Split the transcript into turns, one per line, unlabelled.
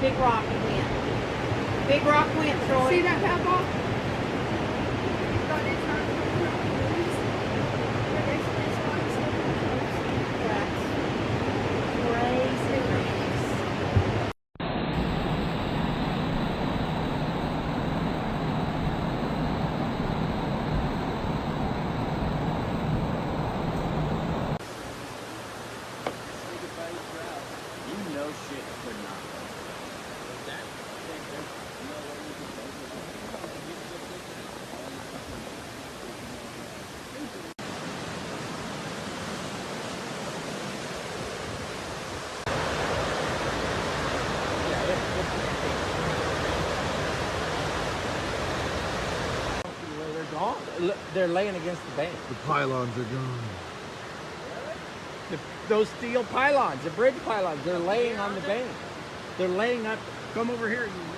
big rock went. Big rock went, Troy.
See that pebble?
They're laying against the bank.
The pylons are gone.
Those steel pylons, the bridge pylons, they're laying on the bank. They're laying up.
Come over here.